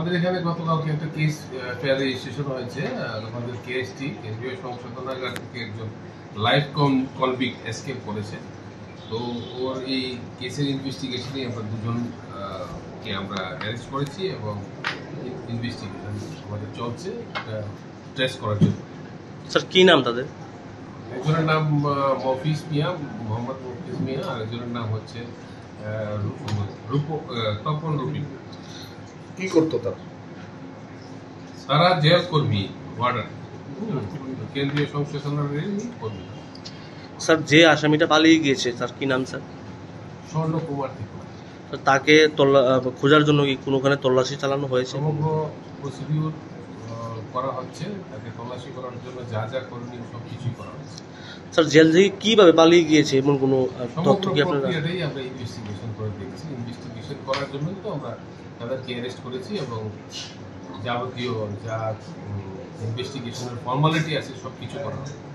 আমাদের এখানে গতকালকে একটা কেস ফেয়ার রেজিস্ট্রেশন হয়েছে। আমাদের কেএসটি কেন্দ্রীয় সংশোধনাগার থেকে একজন লাইফ কনভিক্ট এসকেপ করেছে। তো ওর এই কেসের ইনভেস্টিগেশনে আমরা দুজনকে আমরা অ্যারেস্ট করেছি এবং ইনভেস্টিগেশন আমাদের চলছে ট্রেস করার জন্য। স্যার কি নাম তাদের? একজনের নাম মফিজ মিয়া, মোহাম্মদ মফিজ মিয়া, আর একজনের নাম হচ্ছে তপন রুবি। কি করতো তার? সারা জেল কর্মী, ওয়ার্ডার, কেন্দ্রীয় সংশোধনাগারের কর্মী। স্যার যে আসামিটা পালিয়ে গিয়েছে তার কি নাম স্যার? স্বর্ণ কুমার থেকে। তাকে খোঁজার জন্য কি কোনোখানে তল্লাশি চালানো হয়েছে? সমগ্র প্রসিডিউর করা হচ্ছে, তাকে তল্লাশি করার জন্য যা যা করণীয় সব কিছুই করা হচ্ছে। স্যার জেল থেকে কিভাবে পালিয়ে গিয়েছে এমন কোনো তথ্য কি আপনারা? প্রক্রিয়াটাই আমরা ইনভেস্টিগেশন করে দেখছি। ইনভেস্টিগেশন করার জন্যই তো আমরা তাদেরকে অ্যারেস্ট করেছি এবং যাবতীয় যা ইনভেস্টিগেশনের ফর্মালিটি আছে সব কিছু করা হবে।